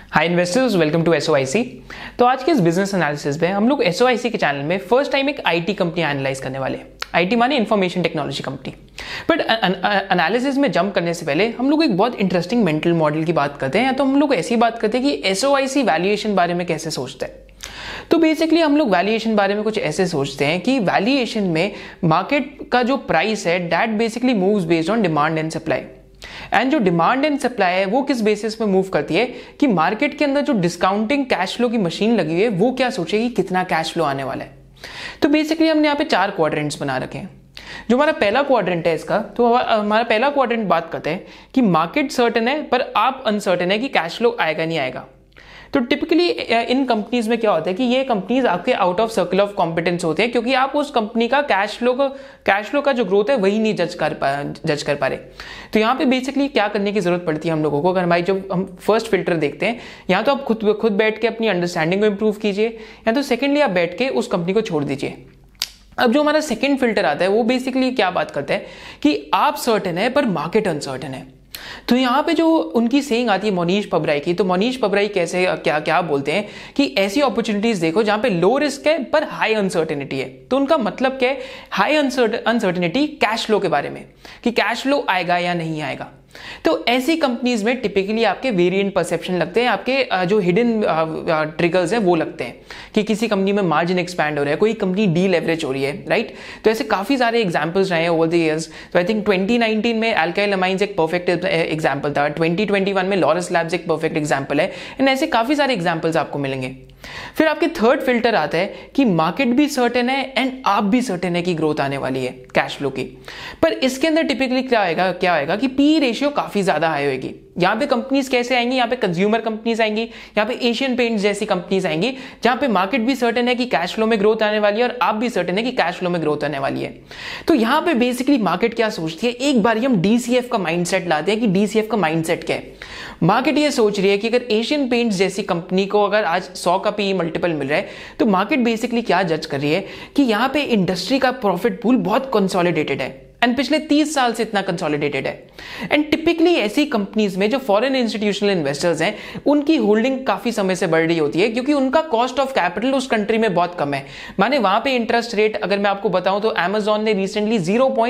Hi investors, welcome to SOIC. तो आज के इस बिजनेस एनालिसिस में हम लोग एसओआईसी के चैनल में फर्स्ट टाइम एक आईटी कंपनी एनालाइज करने वाले। आईटी माने information technology company. But analysis में जंप करने से पहले हम लोग एक बहुत इंटरेस्टिंग मेंटल मॉडल की बात करते हैं, या तो हम लोग ऐसी बात करते हैं कि एसओआईसी वैल्यूएशन बारे में कैसे सोचते हैं। तो बेसिकली हम लोग वैल्यूएशन बारे में कुछ ऐसे सोचते हैं कि वैल्यूएशन में मार्केट का जो प्राइस है that basically moves based on demand and supply. And जो डिमांड एंड सप्लाई है वो किस बेसिस पे मूव करती है कि मार्केट के अंदर जो डिस्काउंटिंग कैश फ्लो की मशीन लगी हुई है वो क्या सोचेगी कितना कैश फ्लो आने वाला है। तो बेसिकली हमने यहाँ पे 4 क्वाड्रेंट्स बना रखे हैं। जो हमारा पहला क्वाड्रेंट है इसका, तो हमारा पहला क्वाड्रेंट बात करते हैं कि मार्केट सर्टेन है पर आप अनसर्टेन है कि कैश फ्लो आएगा नहीं आएगा। तो टिपिकली इन कंपनीज में क्या होता है कि ये कंपनीज आपके out of circle of competence होते हैं, क्योंकि आप उस कंपनी का कैश फ्लो का जो ग्रोथ है वही नहीं जज कर पा रहे। तो यहाँ पे बेसिकली क्या करने की जरूरत पड़ती है हम लोगों को, अगर हमारी जब हम फर्स्ट फिल्टर देखते हैं, या तो आप खुद बैठ के अपनी अंडरस्टैंडिंग को इंप्रूव कीजिए, या तो सेकेंडली आप बैठ के उस कंपनी को छोड़ दीजिए। अब जो हमारा सेकेंड फिल्टर आता है वो बेसिकली क्या बात करता है कि आप सर्टेन है पर मार्केट अनसर्टेन है। तो यहाँ पे जो उनकी सेइंग आती है मोनीश पबराई की, तो मोनीश पबराई कैसे क्या बोलते हैं कि ऐसी अपॉर्चुनिटीज देखो जहां पे लो रिस्क है पर हाई अनसर्टेनिटी है। तो उनका मतलब क्या है, हाई अनसर्टेनिटी कैश फ्लो के बारे में, कि कैश फ्लो आएगा या नहीं आएगा। तो ऐसी कंपनीज में टिपिकली आपके वेरिएंट परसेप्शन लगते हैं, आपके जो हिडन ट्रिगर्स हैं वो लगते हैं कि किसी कंपनी में मार्जिन एक्सपैंड हो रहा है, कोई कंपनी डी लेवरेज हो रही है, राइट। तो ऐसे काफी सारे एग्जांपल्स रहे हैं ओवर द इयर्स। तो आई थिंक 2019 में अल्काइल अमाइंस एक परफेक्ट एग्जांपल था, 2021 में लॉरस लैब्स एक परफेक्ट एग्जांपल है, एंड ऐसे काफी सारे एग्जांपल्स आपको मिलेंगे। फिर आपके थर्ड फिल्टर आता है कि मार्केट भी सर्टेन है एंड आप भी सर्टेन है कि ग्रोथ आने वाली है कैश फ्लो की। पर इसके अंदर टिपिकली क्या होएगा कि पी रेशियो काफी ज्यादा हाई होगी। यहां पे कंपनीज कैसे आएंगी, यहां पे कंज्यूमर कंपनीज आएंगी, यहां पे एशियन पेंट्स जैसी कंपनीज आएंगी, जहां पे मार्केट भी सर्टेन है कि कैश फ्लो में ग्रोथ आने वाली है और आप भी सर्टेन है कि कैश फ्लो में ग्रोथ आने वाली है। तो यहां पे बेसिकली मार्केट क्या सोचती है, एक बार हम डीसीएफ का माइंडसेट लाते हैं कि डीसीएफ का माइंडसेट क्या है। मार्केट ये सोच रही है कि अगर एशियन पेंट्स जैसी कंपनी को अगर आज 100 का पी मल्टीपल मिल रहा है, तो मार्केट बेसिकली क्या जज कर रही है कि यहां पे इंडस्ट्री का प्रॉफिट पूल बहुत कंसोलिडेटेड है एंड पिछले 30 साल से इतना कंसोलिडेटेड है। एंड टिपिकली ऐसी कंपनीज में जो फॉरेन इंस्टीट्यूशनल इन्वेस्टर्स हैं उनकी होल्डिंग काफी समय से बढ़ रही होती है, क्योंकि उनका कॉस्ट ऑफ कैपिटल उस कंट्री में बहुत कम है। माने वहां पे इंटरेस्ट रेट अगर मैं आपको बताऊं तो अमेजॉन ने रिसेंटली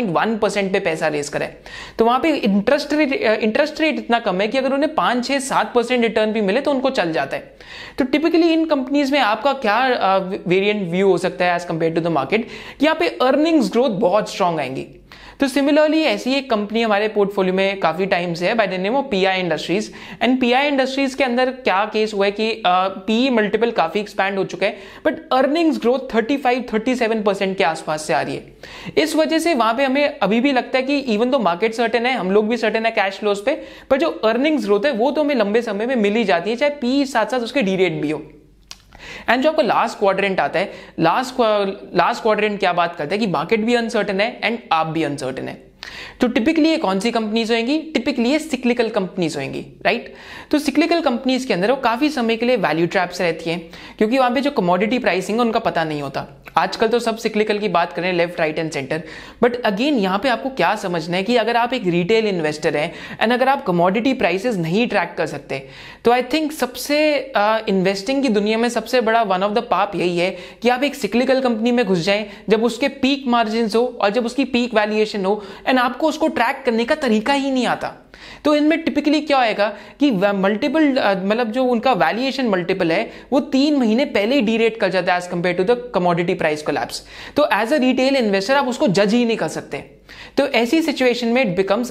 0.1% पे पैसा रेस करा है। तो वहां पे इंटरेस्ट रेट इतना कम है कि अगर उन्हें 5, 6, 7% रिटर्न भी मिले तो उनको चल जाता है। तो टिपिकली इन कंपनीज में आपका क्या वेरिएंट व्यू हो सकता है as compare to the market, यहाँ पे अर्निंग्स ग्रोथ बहुत स्ट्रांग आएंगी। तो सिमिलरली ऐसी एक कंपनी हमारे पोर्टफोलियो में काफी टाइम से है by the name of PI Industries. And PI Industries के अंदर क्या केस हुआ है कि पी मल्टीपल काफी एक्सपैंड हो चुका है, बट अर्निंग्स ग्रोथ 35-37% के आसपास से आ रही है। इस वजह से वहां पे हमें अभी भी लगता है कि इवन तो मार्केट सर्टेन है, हम लोग भी सर्टेन है कैश फ्लोज पे, पर जो अर्निंग्स ग्रोथ है वो तो हमें लंबे समय में मिल ही जाती है, चाहे पी साथ साथ उसके डी रेट भी हो। एंड जो आपका लास्ट क्वाड्रेंट आता है, लास्ट क्वाड्रेंट क्या बात करता है कि मार्केट भी अनसर्टेन है एंड आप भी अनसर्टेन है। तो टिपिकली ये कौन सी कंपनीज होंगी, टिपिकली ये सिक्लिकल कंपनीज होंगी, राइट। तो सिक्लिकल कंपनीज के अंदर वो काफी समय के लिए वैल्यू ट्रैप्स रहती हैं, क्योंकि वहां पे जो कमोडिटी प्राइसिंग है उनका पता नहीं होता। आजकल तो सब सिक्लिकल की बात करें, left right and centre, but again यहाँ पे आपको क्या समझना है कि अगर आप एक रिटेल इन्वेस्टर हैं एंड अगर आप कमोडिटी प्राइसेस नहीं ट्रैक कर सकते, तो आई थिंक सबसे इन्वेस्टिंग की दुनिया में सबसे बड़ा वन ऑफ द पाप यही है कि आप एक सिक्लिकल कंपनी में घुस जाएं जब उसके पीक मार्जिन हो और जब उसकी पीक वैल्यूएशन हो एंड आपको उसको ट्रैक करने का तरीका ही नहीं आता। तो इनमें टिपिकली क्या होएगा कि मल्टीपल मतलब जो उनका वैल्यूएशन मल्टीपल है वो 3 महीने पहले ही डीरेट कर जाता है as compare to the commodity price collapse. तो एज अ रिटेल इन्वेस्टर आप उसको जज ही नहीं कर सकते। तो ऐसी सिचुएशन में it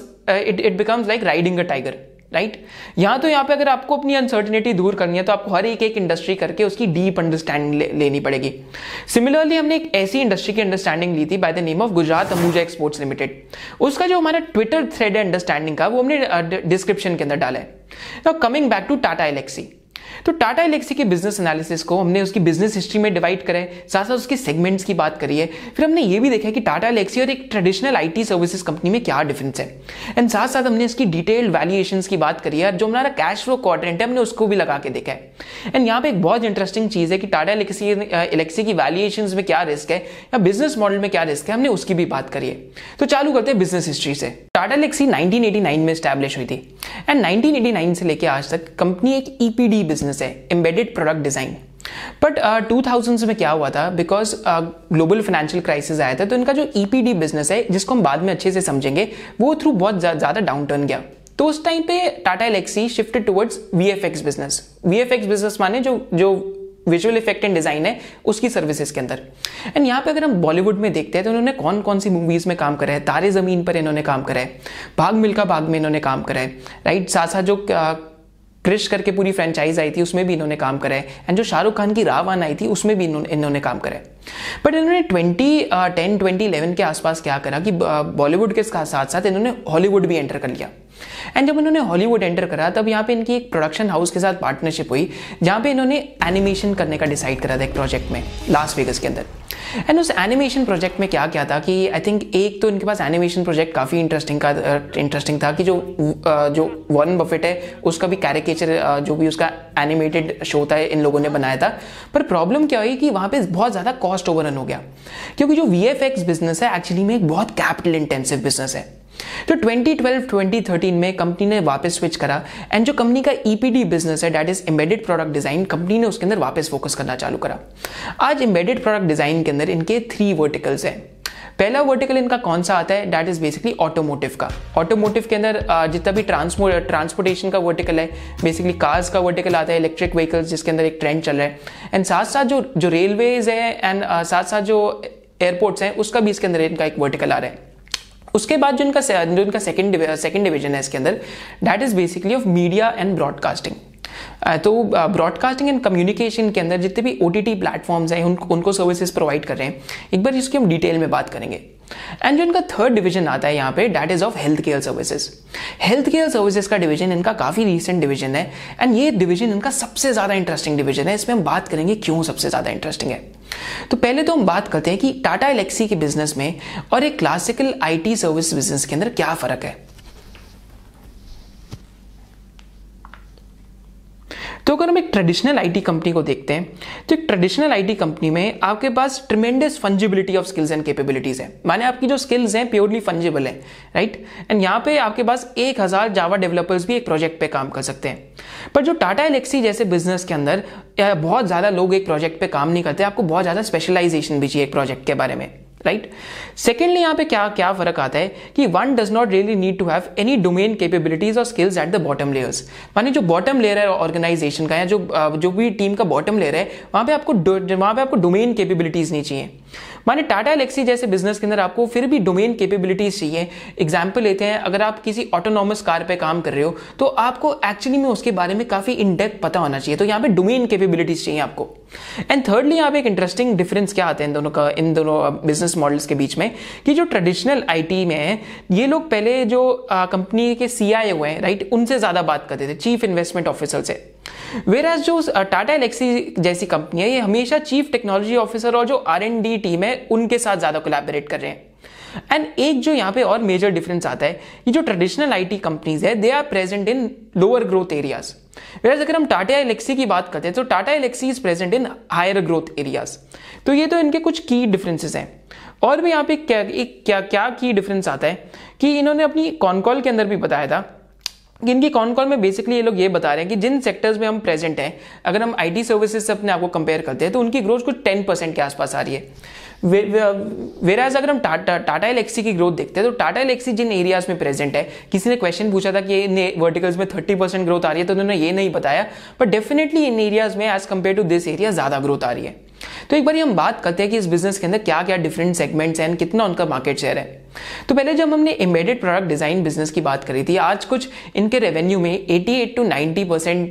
becomes like riding a tiger, right. यहाँ पे अगर आपको अपनी अनसर्टेनिटी दूर करनी है तो आपको हर एक इंडस्ट्री करके उसकी डीप अंडरस्टैंडिंग लेनी पड़ेगी। सिमिलरली हमने एक ऐसी इंडस्ट्री की अंडरस्टैंडिंग ली थी by the name of Gujarat Ambuja Exports Limited. उसका जो हमारा ट्विटर थ्रेड है अंडरस्टैंडिंग का वो हमने डिस्क्रिप्शन के अंदर डाला है। Now coming back to Tata Elxsi. तो टाटा एलेक्सी के बिजनेस एनालिसिस को हमने उसकी बिजनेस हिस्ट्री में डिवाइड करा है, साथ साथ उसके सेगमेंट्स की बात करी है। फिर हमने ये भी देखा है कि टाटा एलेक्सी और एक ट्रेडिशनल आईटी सर्विसेज कंपनी में क्या डिफरेंस है, एंड साथ साथ हमने इसकी डिटेल्ड वैल्यूएशंस की बात करी है। जो हमारा कैश फ्लो क्वाड्रेंट है हमने उसको भी लगा के देखा है। एंड यहाँ पे एक बहुत इंटरेस्टिंग चीज है कि टाटा एलेक्सी की वैल्यूएशंस में क्या रिस्क है या बिजनेस मॉडल में क्या रिस्क है, हमने उसकी भी बात करी है। तो चालू करते हैं बिजनेस हिस्ट्री से। टाटा एलेक्सी 1989 में एस्टैब्लिश हुई थी, एंड 1989 से लेकर आज तक कंपनी एक ईपीडी बिजनेस है, embedded product design. But 2000s में क्या हुआ था, बिकॉज ग्लोबल फाइनेंशियल क्राइसिस आया था, तो इनका जो ईपीडी बिजनेस है, जिसको हम बाद में अच्छे से समझेंगे, वो थ्रू बहुत ज्यादा डाउनटर्न गया। तो उस टाइम पे Tata Elxsi shifted towards VFX business. VFX business माने जो विजुअल इफेक्ट एंड डिजाइन है उसकी सर्विसेज के अंदर। एंड यहाँ पे अगर हम बॉलीवुड में देखते हैं तो इन्होंने कौन कौन सी मूवीज में काम करा है, तारे जमीन पर इन्होंने काम करा है, भाग मिल्खा भाग में इन्होंने काम करा है, राइट। साथ साथ जो क्रिश करके पूरी फ्रेंचाइज आई थी उसमें भी इन्होंने काम करा है, एंड जो शाहरुख खान की रावण आई थी उसमें भी इन्होंने काम करा है। बट इन्होंने 2011 के आसपास क्या करा कि बॉलीवुड के साथ साथ इन्होंने हॉलीवुड भी एंटर कर लिया। एंड जब इन्होंने हॉलीवुड एंटर करा तब यहाँ पे इनकी एक प्रोडक्शन हाउस के साथ पार्टनरशिप हुई, जहाँ पे इन्होंने एनिमेशन करने का डिसाइड करा था एक प्रोजेक्ट में लास वेगस के अंदर। एंड उस एनिमेशन प्रोजेक्ट में क्या क्या था कि आई थिंक एक तो इनके पास एनिमेशन प्रोजेक्ट काफ़ी इंटरेस्टिंग था कि जो वॉरेन बफेट है उसका भी कैरिकेचर जो भी उसका एनिमेटेड शो था इन लोगों ने बनाया था। पर प्रॉब्लम क्या हुई कि वहाँ पे बहुत ज़्यादा कॉस्ट ओवररन हो गया, क्योंकि जो वीएफएक्स बिजनेस है एक्चुअली में एक बहुत कैपिटल इंटेंसिव बिजनेस है। तो 2012-2013 में कंपनी ने वापस स्विच करा, एंड जो कंपनी का ईपीडी बिजनेस है, that is embedded product design, company ने उसके अंदर वापस फोकस करना चालू करा। आज एम्बेडेड प्रोडक्ट डिजाइन के अंदर इनके 3 वर्टिकल्स हैं। पहला वर्टिकल इनका कौन सा आता है, दैट इज बेसिकली ऑटोमोटिव का। ऑटोमोटिव के अंदर जितना भी ट्रांसपोर्टेशन का वर्टिकल है, बेसिकली कार्स का वर्टिकल आता है, इलेक्ट्रिक व्हीकल्स जिसके अंदर एक ट्रेंड चल रहा है, एंड साथ साथ जो रेलवेज है एंड साथ साथ जो एयरपोर्ट्स हैं उसका भी इसके अंदर इनका एक वर्टिकल आ रहा है। उसके बाद जो इनका सेकंड डिवीजन है इसके अंदर, that is basically of media and broadcasting. तो ब्रॉडकास्टिंग एंड कम्युनिकेशन के अंदर जितने भी ओटीटी प्लेटफॉर्म्स हैं उनको सर्विसेज प्रोवाइड कर रहे हैं, एक बार इसकी हम डिटेल में बात करेंगे। एंड जो इनका थर्ड डिवीजन आता है यहाँ पे, that is of health care services. Health care services का डिवीजन इनका काफी रीसेंट डिवीजन है, एंड ये डिवीजन इनका सबसे ज्यादा इंटरेस्टिंग डिवीजन है। इसमें हम बात करेंगे क्यों सबसे ज्यादा इंटरेस्टिंग है। तो पहले तो हम बात करते हैं कि टाटा एलेक्सी के बिजनेस में और एक क्लासिकल आईटी सर्विस बिजनेस के अंदर क्या फर्क है। तो अगर हम एक ट्रेडिशनल आईटी कंपनी को देखते हैं, तो एक ट्रेडिशनल आईटी कंपनी में आपके पास tremendous fungibility of skills and capabilities है, माने आपकी जो स्किल्स हैं प्योरली फंजिबल है, राइट। एंड यहाँ पे आपके पास 1000 जावा डेवलपर्स भी एक प्रोजेक्ट पे काम कर सकते हैं। पर जो टाटा एलेक्सी जैसे बिजनेस के अंदर बहुत ज्यादा लोग एक प्रोजेक्ट पे काम नहीं करते, आपको बहुत ज्यादा स्पेशलाइजेशन भी चाहिए एक प्रोजेक्ट के बारे में, राइट। सेकेंडली यहाँ पे क्या फर्क आता है कि one does not really need to have any domain capabilities और skills at the bottom layers. माने जो बॉटम लेयर है ऑर्गेनाइजेशन का या जो भी टीम का बॉटम लेयर है, वहां पे आपको डोमेन कैपेबिलिटीज नहीं चाहिए। माने टाटा एलेक्सी जैसे बिजनेस के अंदर आपको फिर भी डोमेन कैपेबिलिटीज चाहिए। एग्जाम्पल लेते हैं, अगर आप किसी ऑटोनॉमस कार पे काम कर रहे हो तो आपको एक्चुअली में उसके बारे में काफी इन डेप्थ पता होना चाहिए, तो यहाँ पे डोमेन कैपेबिलिटीज चाहिए आपको। एंड थर्डली यहाँ पे एक इंटरेस्टिंग डिफरेंस क्या आता है इन दोनों बिजनेस मॉडल्स के बीच में, कि जो ट्रेडिशनल आईटी में है ये लोग पहले जो कंपनी के सीआईओ हैं, राइट, उनसे ज्यादा बात करते थे, चीफ इन्वेस्टमेंट ऑफिसर से। वेराज जो टाटा एलेक्सी जैसी कंपनी है ये हमेशा चीफ टेक्नोलॉजी ऑफिसर और जो R&D टीम है उनके साथ ज्यादा कोलैबोरेट कर रहे हैं। एंड एक जो यहाँ पे और मेजर डिफरेंस आता है कि जो ट्रेडिशनल आईटी कंपनीज है they are present in lower growth areas, whereas अगर हम टाटा एलेक्सी की बात करते हैं तो Tata Elxsi is present in higher growth areas. तो ये तो इनके कुछ की डिफरेंसेस हैं। और भी यहाँ पे क्या की डिफरेंस आता है कि इन्होंने अपनी कॉनकॉल के अंदर भी बताया था कि इनकी कॉनकॉल में बेसिकली ये लोग ये बता रहे हैं कि जिन सेक्टर्स में हम प्रेजेंट हैं, अगर हम आईटी सर्विसेज से अपने आप को कंपेयर करते हैं तो उनकी ग्रोथ कुछ 10% के आसपास आ रही है। वेराज अगर हम टाटा एलेक्सी की ग्रोथ देखते हैं तो टाटा एलेक्सी जिन एरियाज में प्रेजेंट है, किसी ने क्वेश्चन पूछा था कि इन वर्टिकल्स में 30% ग्रोथ आ रही है तो उन्होंने ये नहीं बताया, बट डेफिनेटली इन एरियाज में as compare to this area ज्यादा ग्रोथ आ रही है। तो एक बार हम बात करते हैं कि इस बिजनेस के अंदर क्या क्या डिफरेंट सेगमेंट्स हैं, कितना उनका मार्केट शेयर है। तो पहले जब हमने एम्बेडेड प्रोडक्ट डिजाइन बिजनेस की बात करी थी, आज कुछ इनके रेवेन्यू में 88 to 90%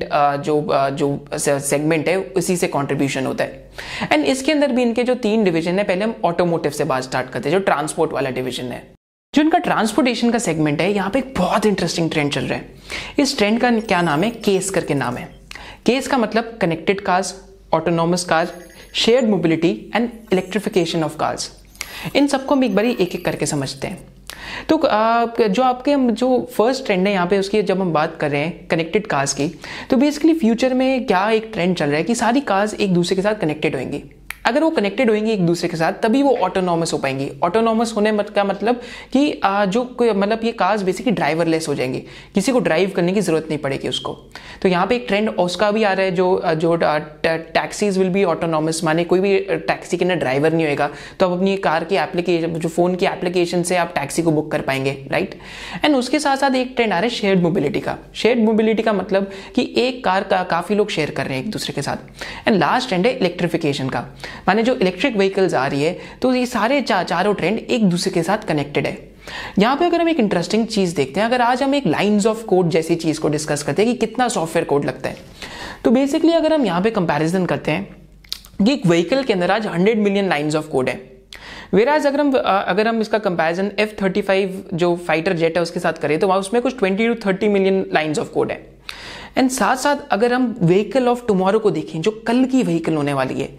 जो सेगमेंट है उसी से कंट्रीब्यूशन होता है। एंड इसके अंदर भी इनके जो 3 डिवीजन है, पहले हम ऑटोमोटिव से बात स्टार्ट करते हैं, जो ट्रांसपोर्ट वाला डिवीजन है। जो इनका ट्रांसपोर्टेशन का सेगमेंट है, यहाँ पे एक बहुत इंटरेस्टिंग ट्रेंड चल रहा है। इस ट्रेंड का क्या नाम है, केस करके नाम है। केस का मतलब connected cars, autonomous car, shared mobility and electrification of cars. इन सबको हम एक बारी एक एक करके समझते हैं। तो जो आपके जो फर्स्ट ट्रेंड है यहाँ पे उसकी जब हम बात कर रहे हैं कनेक्टेड कार्स की, तो बेसिकली फ्यूचर में क्या एक ट्रेंड चल रहा है कि सारी कार्स एक दूसरे के साथ कनेक्टेड होंगी। अगर वो कनेक्टेड होंगी एक दूसरे के साथ तभी वो ऑटोनॉमस हो पाएंगी। ऑटोनॉमस होने का मतलब कि मतलब ये कार्स बेसिकली ड्राइवरलेस हो जाएंगी, किसी को ड्राइव करने की जरूरत नहीं पड़ेगी उसको। तो यहाँ पे एक ट्रेंड उसका भी आ रहा है जो टैक्सीज विल बी ऑटोनॉमस, माने कोई भी टैक्सी के अंदर ड्राइवर नहीं होएगा, तो आप अपनी कार की एप्लीकेशन, जो फोन की एप्लीकेशन से आप टैक्सी को बुक कर पाएंगे, राइट। एंड उसके साथ साथ एक ट्रेंड आ रहा है शेयर्ड मोबिलिटी का। शेयर्ड मोबिलिटी का मतलब कि एक कार का काफी लोग शेयर कर रहे हैं एक दूसरे के साथ। एंड लास्ट ट्रेंड है इलेक्ट्रिफिकेशन का, माने जो इलेक्ट्रिक व्हीकल्स आ रही है, तो ये सारे चारों ट्रेंड एक दूसरे के साथ कनेक्टेड है। यहां पे अगर हम एक इंटरेस्टिंग चीज देखते हैं, अगर आज हम एक लाइंस ऑफ कोड जैसी चीज को डिस्कस करते हैं कि कितना सॉफ्टवेयर कोड लगता है, तो बेसिकली अगर हम यहां पे कंपैरिजन करते हैं कि एक व्हीकल के अंदर आज 100 मिलियन लाइंस ऑफ कोड है, वेराज अगर हम इसका कंपैरिजन F-35 जो फाइटर जेट है उसके साथ करें तो वहां उसमें कुछ 20 to 30 million lines of code है। एंड साथ साथ अगर हम व्हीकल ऑफ टुमारो को देखें, जो कल की व्हीकल होने वाली है,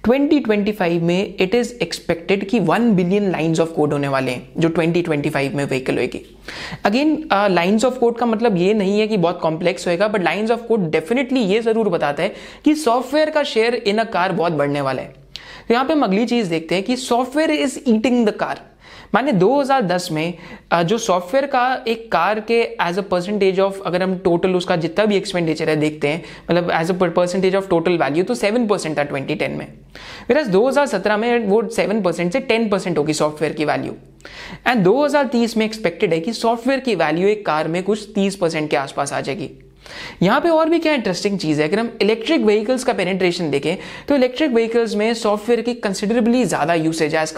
2025 में इट इज एक्सपेक्टेड कि 1 बिलियन लाइंस ऑफ कोड होने वाले हैं जो 2025 में व्हीकल होगी। अगेन लाइंस ऑफ कोड का मतलब ये नहीं है कि बहुत कॉम्प्लेक्स होएगा, but lines of code definitely ये जरूर बताता है कि सॉफ्टवेयर का शेयर इन अ कार बहुत बढ़ने वाला है। तो यहां पे हम अगली चीज देखते हैं कि software is eating the car. माने 2010 में जो सॉफ्टवेयर का एक कार के एज अ परसेंटेज ऑफ, अगर हम टोटल उसका जितना भी एक्सपेंडिचर है देखते हैं, मतलब as a percentage of total value, तो 7% था 2010 में। फिर 2017 में वो 7% से 10% होगी सॉफ्टवेयर की वैल्यू। एंड 2030 में एक्सपेक्टेड है कि सॉफ्टवेयर की वैल्यू एक कार में कुछ 30% के आसपास आ जाएगी। यहां पे और भी क्या इंटरेस्टिंग चीज है, अगर हम इलेक्ट्रिक व्हीकल्स का पेनिट्रेशन देखें तो इलेक्ट्रिक व्हीकल्स में सॉफ्टवेयर की कंसिडरेबली ज्यादा यूसेज है as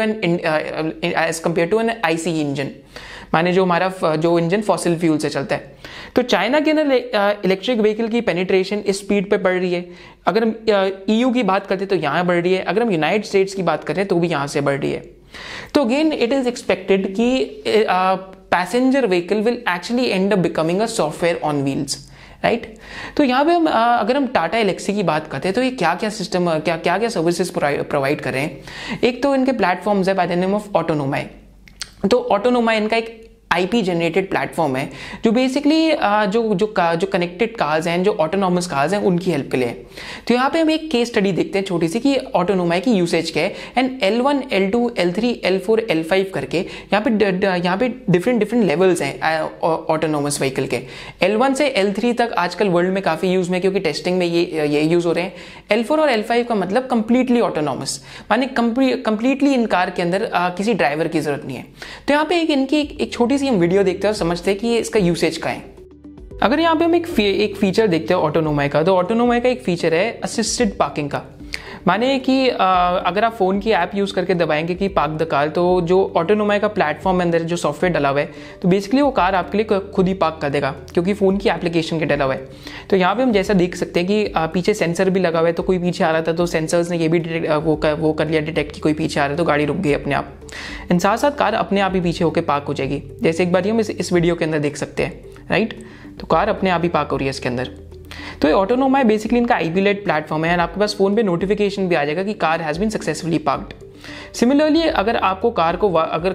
compare to an IC engine, माने जो हमारा जो इंजन फॉसिल फ्यूल से चलता है। तो चाइना के अंदर इलेक्ट्रिक व्हीकल की पेनिट्रेशन इस स्पीड पे बढ़ रही है। अगर हम EU की बात करते हैं तो यहां बढ़ रही है, अगर हम यूनाइटेड स्टेट्स की बात करें तो भी यहां से बढ़ रही है। तो अगेन इट इज एक्सपेक्टेड कि passenger vehicle will actually end up becoming a software on wheels, right. तो यहाँ पे हम अगर हम टाटा एलेक्सी की बात करते हैं तो ये क्या क्या सिस्टम, क्या क्या सर्विसेज प्रोवाइड कर रहे हैं। एक तो इनके प्लेटफॉर्म्स है by the name of Autonoma. तो ऑटोनोमा इनका एक IP जनरेटेड प्लेटफॉर्म है जो बेसिकली जो कनेक्टेड कार्स हैं, जो ऑटोनॉमस कार्स हैं, उनकी हेल्प के लिए। तो यहाँ पे हम एक केस स्टडी देखते हैं छोटी सी कि ऑटोनोमा की यूसेज क्या है। And L1, L2, L3, L4, L5 करके यहाँ पे डिफरेंट लेवल्स हैं ऑटोनोमस व्हीकल के। L1 से L3 तक आजकल वर्ल्ड में काफी यूज में, क्योंकि टेस्टिंग में ये यूज हो रहे हैं। L4 और L5 का मतलब कंप्लीटली ऑटोनॉमस, माने कंप्लीटली इन कार के अंदर किसी ड्राइवर की जरूरत नहीं है। तो यहाँ पे इनकी एक छोटी सी हम वीडियो देखते हैं और समझते हैं कि ये इसका यूसेज का है। अगर यहाँ पे हम एक फीचर देखते हैं ऑटोनोमा का, तो ऑटोनोमा का एक फीचर है असिस्टेड पार्किंग का। माने कि अगर आप फोन की ऐप यूज करके दबाएंगे कि पार्क द कार, तो जो ऑटोनोमा का प्लेटफॉर्म अंदर जो सॉफ्टवेयर डला हुआ है, तो बेसिकली वो कार आपके लिए खुद ही पार्क कर देगा, क्योंकि फोन की एप्लीकेशन के डला हुआ है। तो यहाँ पे हम जैसा देख सकते हैं कि पीछे सेंसर भी लगा हुआ है, तो कोई पीछे आ रहा था तो सेंसर्स ने ये भी वो कर लिया डिटेक्ट कि कोई पीछे आ रहा है, तो गाड़ी रुक गई अपने आप। इन साथ साथ कार अपने आप ही पीछे होकर पार्क हो जाएगी, जैसे एक बार हम इस वीडियो के अंदर देख सकते हैं, राइट। तो कार अपने आप ही पार्क हो रही है इसके अंदर। तो ये ऑटोनोमा है, बेसिकली इनका IP लेड प्लेटफॉर्म है। एंड आपके पास फोन पे नोटिफिकेशन भी आ जाएगा कि car has been successfully parked. Similarly अगर आपको कार को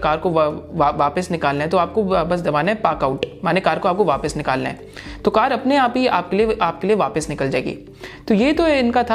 वापस निकालना है तो आपको बस दबाना है पार्क आउट, माने कार को आपको वापस निकालना है, तो कार अपने आप ही आपके लिए वापस निकल जाएगी। तो ये तो इनका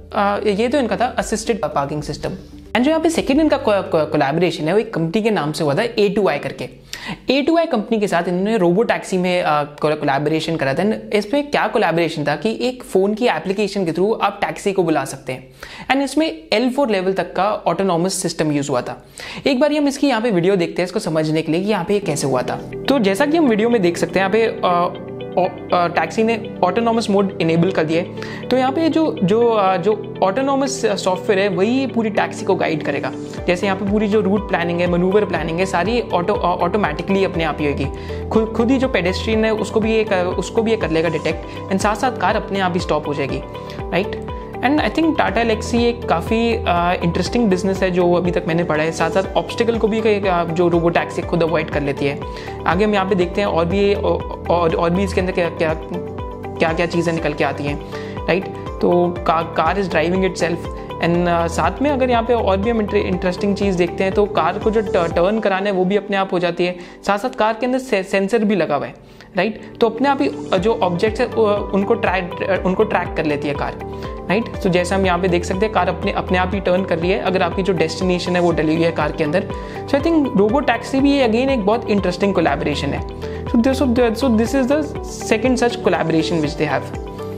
था असिस्टेड पार्किंग सिस्टम। एंड जो यहाँ पे सेकंड इनका कोलैबोरेशन है वो एक कंपनी के नाम से हुआ था A2i करके। A2i कंपनी के साथ इन्होंने रोबो टैक्सी में कोलैबोरेशन करा था। इसमें क्या कोलैबोरेशन था कि एक फोन की एप्लीकेशन के थ्रू आप टैक्सी को बुला सकते हैं। एंड इसमें L4 लेवल तक का ऑटोनॉमस सिस्टम यूज हुआ था। एक बार हम इसकी यहाँ पे वीडियो देखते हैं इसको समझने के लिए कि यहाँ पे कैसे हुआ था। तो जैसा कि हम वीडियो में देख सकते हैं, यहाँ पे टैक्सी ने ऑटोनॉमस मोड इनेबल कर दिया है। तो यहाँ पे जो ऑटोनॉमस सॉफ्टवेयर है वही पूरी टैक्सी को गाइड करेगा। जैसे यहाँ पे पूरी जो रूट प्लानिंग है, मनूवर प्लानिंग है, सारी ऑटोमेटिकली अपने आप ही होगी। खुद ही जो पेडेस्ट्रियन है उसको भी ये कर लेगा डिटेक्ट, एंड साथ साथ कार अपने आप ही स्टॉप हो जाएगी, right. And I think Tata Elxsi एक काफ़ी इंटरेस्टिंग बिजनेस है जो अभी तक मैंने पढ़ा है। साथ साथ ऑब्स्टिकल को भी जो रोबो टैक्सी खुद अवॉइड कर लेती है। आगे हम यहाँ पे देखते हैं और भी इसके अंदर क्या क्या चीज़ें निकल के आती हैं। राइट। तो car is driving itself and साथ में अगर यहाँ पे और भी हम इंटरेस्टिंग चीज़ देखते हैं तो कार को जो टर्न कराना है वो भी अपने आप हो जाती है। साथ साथ कार के अंदर सेंसर भी लगा हुआ है, राइट। तो अपने आप ही जो ऑब्जेक्ट्स है उनको ट्रैक कर लेती है कार, राइट। तो जैसे हम यहाँ पे देख सकते हैं कार अपने आप ही टर्न कर रही है अगर आपकी जो डेस्टिनेशन है वो डली हुई है कार के अंदर। So I think robo taxi भी अगेन एक बहुत इंटरेस्टिंग कोलैबोरेशन है। So this is the second such collaboration which they have.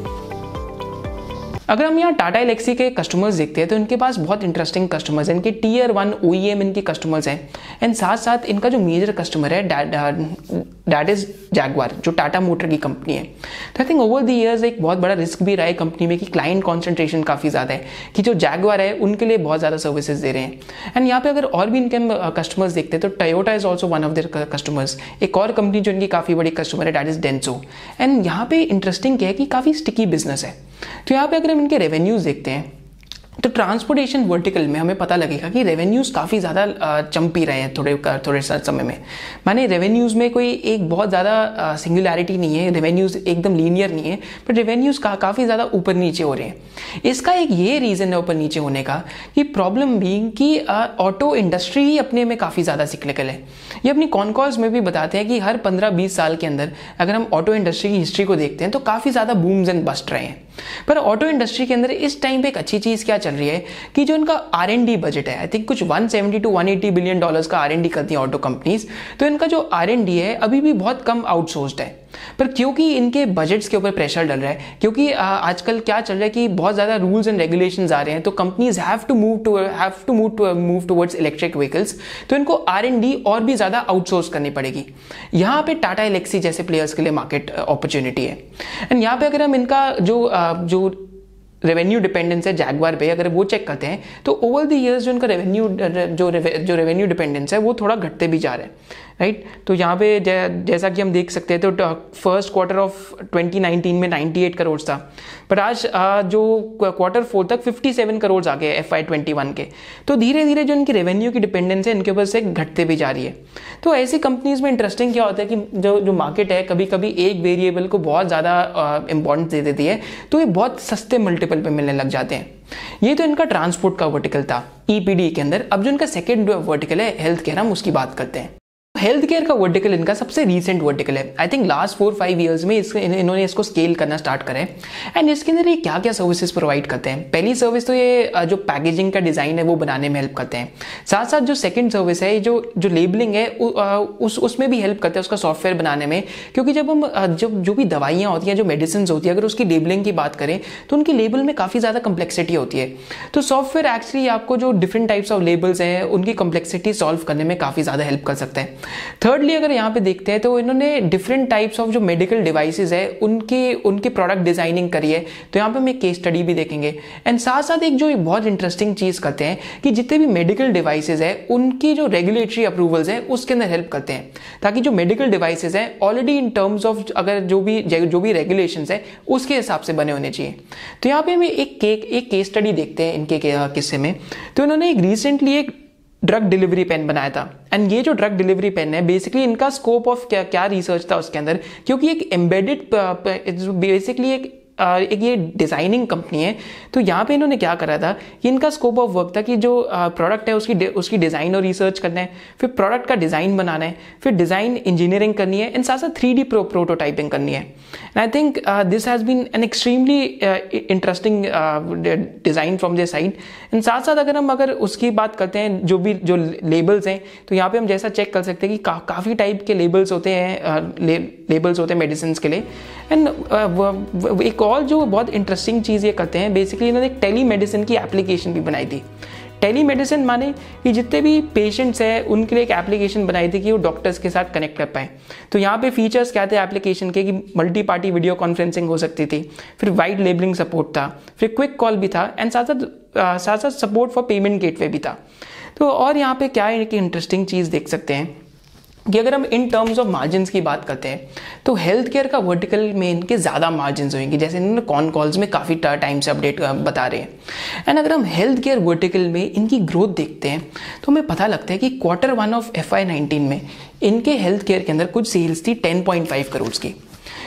अगर हम यहाँ टाटा एलेक्सी के कस्टमर्स देखते हैं तो इनके पास बहुत इंटरेस्टिंग कस्टमर्स हैं, इनके Tier 1 OEM इनके कस्टमर्स हैं एंड साथ साथ इनका जो मेजर कस्टमर है दैट इज जैगवार, जो टाटा मोटर की कंपनी है। तो I think over the years एक बहुत बड़ा रिस्क भी रहा है कंपनी में कि क्लाइंट कॉन्सेंट्रेशन काफ़ी ज़्यादा है, कि जो जैगवार है उनके लिए बहुत ज़्यादा सर्विसेज दे रहे हैं। एंड यहाँ पे अगर और भी इनके कस्टमर्स देखते हैं तो Toyota is also one of their customers. एक और कंपनी जो इनकी काफ़ी बड़ी कस्टमर है दैट इज डेंसो। एंड यहाँ पे इंटरेस्टिंग क्या है कि काफ़ी स्टिकी बिजनेस है। तो यहाँ पे अगर हम इनके रेवेन्यूज देखते हैं तो ट्रांसपोर्टेशन वर्टिकल में हमें पता लगेगा कि रेवेन्यूज काफ़ी ज़्यादा चंपी रहे हैं थोड़े समय में। माने रेवेन्यूज़ में कोई एक बहुत ज़्यादा सिंगुलैरिटी नहीं है, रेवेन्यूज़ एकदम लीनियर नहीं है, बट रेवेन्यूज़ काफ़ी ज़्यादा ऊपर नीचे हो रहे हैं। इसका एक ये रीज़न है ऊपर नीचे होने का कि प्रॉब्लम बीइंग कि ऑटो इंडस्ट्री ही अपने में काफ़ी ज़्यादा सिक्लिकल है। ये अपनी कॉनकॉल्स में भी बताते हैं कि हर 15-20 साल के अंदर अगर हम ऑटो इंडस्ट्री की हिस्ट्री को देखते हैं तो काफ़ी ज़्यादा बूम्स एंड बस्ट रहे हैं। पर ऑटो इंडस्ट्री के अंदर इस टाइम पे एक अच्छी चीज़ क्या चल रही है कि जो इनका R&D बजट है, आई थिंक कुछ 170 to 180 बिलियन डॉलर्स का R&D करती हैं ऑटो कंपनीज। तो इनका जो R&D है अभी भी बहुत कम आउटसोर्स्ड है। पर क्योंकि इनके बजट्स के ऊपर प्रेशर डल रहा है, क्योंकि आजकल क्या चल रहा है कि बहुत ज़्यादा रूल्स एंड रेगुलेशंस आ रहे हैं, तो companies have to move towards electric vehicles. तो इनको R&D और भी ज़्यादा आउटसोर्स करनी पड़ेगी। यहाँ पे टाटा एलेक्सी जैसे प्लेयर्स के लिए मार्केट अपॉर्चुनिटी है। एंड यहाँ पे अगर हम इनका जो रेवेन्यू डिपेंडेंस है जैगवार पे अगर वो चेक करते हैं तो ओवर द ईयर्स जो इनका जो रेवेन्यू डिपेंडेंस है वो थोड़ा घटते भी जा रहा है, राइट। तो यहाँ पे जैसा कि हम देख सकते हैं तो फर्स्ट क्वार्टर ऑफ 2019 में 98 करोड़ था, पर आज जो क्वार्टर 4 तक 57 करोड़ आ गए FY21 के। तो धीरे धीरे जो इनकी रेवेन्यू की डिपेंडेंस है इनके ऊपर से घटते भी जा रही है। तो ऐसी कंपनीज में इंटरेस्टिंग क्या होता है कि जो मार्केट है कभी कभी एक वेरिएबल को बहुत ज़्यादा इंपॉर्टेंस दे देती है, तो ये बहुत सस्ते मल्टीपल पे मिलने लग जाते हैं। ये तो इनका ट्रांसपोर्ट का वर्टिकल था EPD के अंदर। अब जो इनका सेकेंड वर्टिकल है हेल्थ केयर, हम उसकी बात करते हैं। हेल्थ केयर का वर्टिकल इनका सबसे रीसेंट वर्टिकल है। आई थिंक लास्ट 4-5 ईयर्स में इन्होंने इसको स्केल करना स्टार्ट करा है। एंड इसके अंदर ये क्या क्या सर्विसेज प्रोवाइड करते हैं। पहली सर्विस तो ये जो पैकेजिंग का डिज़ाइन है वो बनाने में हेल्प करते हैं। साथ साथ जो सेकंड सर्विस है जो लेबलिंग है उसमें भी हेल्प करते हैं, उसका सॉफ्टवेयर बनाने में। क्योंकि जब हम जो भी दवाइयाँ होती हैं, जो मेडिसिन होती है, अगर उसकी लेबलिंग की बात करें तो उनकी लेबल में काफ़ी ज़्यादा कम्प्लेक्सिटी होती है। तो सॉफ्टवेयर एक्चुअली आपको जो डिफरेंट टाइप्स ऑफ लेबल्स हैं उनकी कम्प्लेक्सिटी सॉल्व करने में काफ़ी ज़्यादा हेल्प कर सकते हैं। थर्डली अगर यहाँ पे देखते हैं तो इन्होंने डिफरेंट टाइप्स ऑफ जो मेडिकल डिवाइसेस है उनके प्रोडक्ट डिजाइनिंग करी है। तो यहाँ पे हम एक केस स्टडी भी देखेंगे। एंड साथ साथ एक जो बहुत इंटरेस्टिंग चीज़ करते हैं कि जितने भी मेडिकल डिवाइसेस है उनकी जो रेगुलेटरी अप्रूवल्स है उसके अंदर हेल्प करते हैं, ताकि जो मेडिकल डिवाइसेस है ऑलरेडी इन टर्म्स ऑफ अगर जो भी रेगुलेशंस है उसके हिसाब से बने होने चाहिए। तो यहाँ पे हम एक केस स्टडी देखते हैं इनके किस्से में। तो इन्होंने एक रिसेंटली एक ड्रग डिलीवरी पेन बनाया था। एंड ये जो ड्रग डिलीवरी पेन है बेसिकली इनका स्कोप ऑफ क्या रिसर्च था उसके अंदर, क्योंकि एक एम्बेडेड बेसिकली एक ये डिज़ाइनिंग कंपनी है। तो यहाँ पे इन्होंने क्या करा था कि इनका स्कोप ऑफ वर्क था कि जो प्रोडक्ट है उसकी डिज़ाइन और रिसर्च करना है, फिर प्रोडक्ट का डिज़ाइन बनाना है, फिर डिज़ाइन इंजीनियरिंग करनी है, एंड साथ साथ 3D प्रोटोटाइपिंग करनी है। And I think this has been an extremely interesting design from their side. And साथ साथ अगर उसकी बात करते हैं जो लेबल्स हैं, तो यहाँ पे हम जैसा चेक कर सकते हैं कि काफ़ी टाइप के लेबल्स होते हैं मेडिसिन के लिए। एंड एक और जो बहुत इंटरेस्टिंग चीज़ ये करते हैं, बेसिकली इन्होंने एक टेली मेडिसिन की एप्लीकेशन भी बनाई थी। टेली मेडिसिन माने कि जितने भी पेशेंट्स हैं उनके लिए एक एप्लीकेशन बनाई थी कि वो डॉक्टर्स के साथ कनेक्ट कर पाए। तो यहाँ पे फीचर्स क्या थे एप्लीकेशन के कि मल्टी पार्टी वीडियो कॉन्फ्रेंसिंग हो सकती थी, फिर वाइड लेबलिंग सपोर्ट था, फिर क्विक कॉल भी था, एंड साथ साथ सपोर्ट फॉर पेमेंट गेटवे भी था। तो और यहाँ पे क्या है कि इंटरेस्टिंग चीज़ देख सकते हैं कि अगर हम इन टर्म्स ऑफ मार्जिन्स की बात करते हैं तो हेल्थ केयर का वर्टिकल में इनके ज़्यादा मार्जिन्स होंगे, जैसे इन्होंने कॉन कॉल्स में काफ़ी टाइम से अपडेट बता रहे हैं। एंड अगर हम हेल्थ केयर वर्टिकल में इनकी ग्रोथ देखते हैं तो हमें पता लगता है कि Q1 ऑफ FY19 में इनके हेल्थ केयर के अंदर कुछ सेल्स थी 10.5 करोड़ की।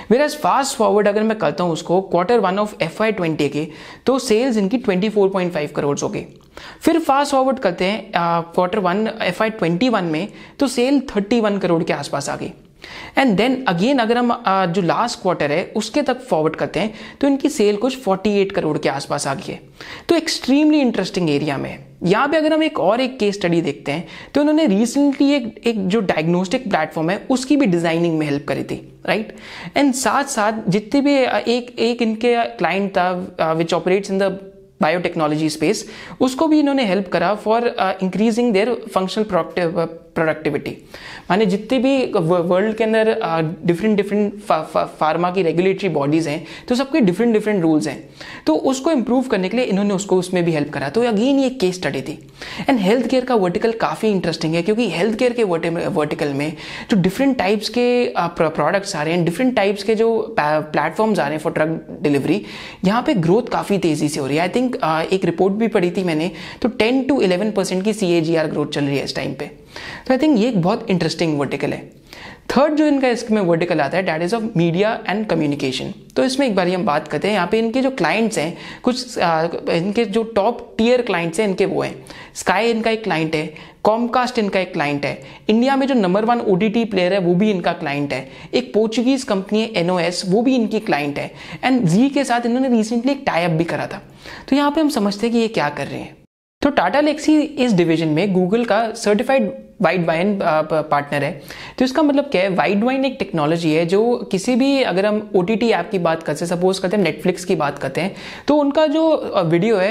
वेयर फास्ट फॉरवर्ड अगर मैं करता हूँ उसको Q1 ऑफ FY20 के, तो सेल्स इनकी 24.5 करोड़ हो गई। फिर फास्ट फॉरवर्ड करते हैं Q1 FY21 में, तो सेल 31 करोड़ के आसपास आ गई। एंड देन अगेन अगर हम जो लास्ट क्वार्टर है उसके तक फॉरवर्ड करते हैं, तो इनकी सेल कुछ 48 करोड़ के आसपास आ गई है। तो एक्सट्रीमली इंटरेस्टिंग एरिया में है। यहाँ पे अगर हम एक केस स्टडी देखते हैं, तो इन्होंने रिसेंटली एक जो डायग्नोस्टिक प्लेटफॉर्म है उसकी भी डिजाइनिंग में हेल्प करी थी, राइट। एंड साथ साथ जितने भी एक इनके क्लाइंट था which operates in the biotechnology space, उसको भी इन्होंने हेल्प करा for increasing their functional productivity. माने जितने भी वर्ल्ड के अंदर डिफरेंट फार्मा की रेगुलेटरी बॉडीज हैं, तो सबके डिफरेंट रूल्स हैं, तो उसको इंप्रूव करने के लिए इन्होंने उसको उसमें भी हेल्प करा। तो अगेन ये केस स्टडी थी। एंड हेल्थ केयर का वर्टिकल काफ़ी इंटरेस्टिंग है, क्योंकि हेल्थ केयर के वर्टिकल में जो डिफरेंट टाइप्स के प्रोडक्ट्स आ रहे हैं, डिफरेंट टाइप्स के जो प्लेटफॉर्म्स आ रहे हैं फॉर ड्रग डिलीवरी, यहाँ पे ग्रोथ काफ़ी तेज़ी से हो रही है। आई थिंक एक रिपोर्ट भी पढ़ी थी मैंने, तो 10 to 11% की CAGR ग्रोथ चल रही है इस टाइम पे। तो आई थिंक ये एक बहुत इंटरेस्टिंग वर्टिकल है। थर्ड जो इनका इसमें वर्टिकल आता है, that is of media and communication. तो इसमें एक बार हम बात करते हैं, यहाँ पे इनके जो क्लाइंट्स हैं, कुछ इनके जो टॉप टियर क्लाइंट्स हैं इनके वो हैं, स्काई इनका एक क्लाइंट है, कॉमकास्ट इनका एक क्लाइंट है, इंडिया में जो नंबर 1 OTT प्लेयर है वो भी इनका क्लाइंट है, एक पोर्चुगीज कंपनी है NOS, वो भी इनकी क्लाइंट है, एंड जी के साथ इन्होंने रिसेंटली एक टाई अप भी करा था। तो यहाँ पे हम समझते हैं कि ये क्या कर रहे हैं। तो टाटा एलेक्सी इस डिवीजन में गूगल का सर्टिफाइड वाइड वाइन पार्टनर है। तो इसका मतलब क्या है, वाइड वाइन एक टेक्नोलॉजी है जो किसी भी, अगर हम OTT ऐप की बात करते हैं, सपोज करते हैं नेटफ्लिक्स की बात करते हैं, तो उनका जो वीडियो है